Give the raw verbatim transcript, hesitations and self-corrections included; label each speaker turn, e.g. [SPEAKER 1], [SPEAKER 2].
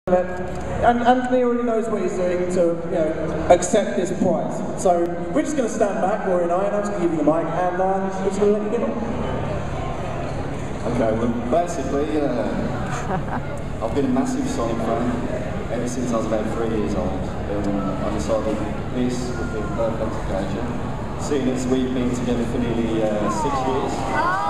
[SPEAKER 1] And Anthony already knows what he's doing to, you know, accept this prize. So we're just going to stand back, Rory and I, and I'm just going to give you the mic, and uh, we're just going to let you get on.
[SPEAKER 2] Okay, well, basically, uh, I've been a massive Sonic fan ever since I was about three years old. Um, I decided this would be a perfect occasion, seeing as we've been together for nearly uh, six years.